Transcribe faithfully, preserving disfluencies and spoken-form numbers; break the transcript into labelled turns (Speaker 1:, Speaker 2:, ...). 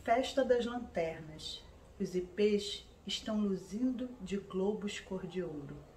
Speaker 1: Festa das lanternas. Os ipês estão luzindo de globos cor de ouro.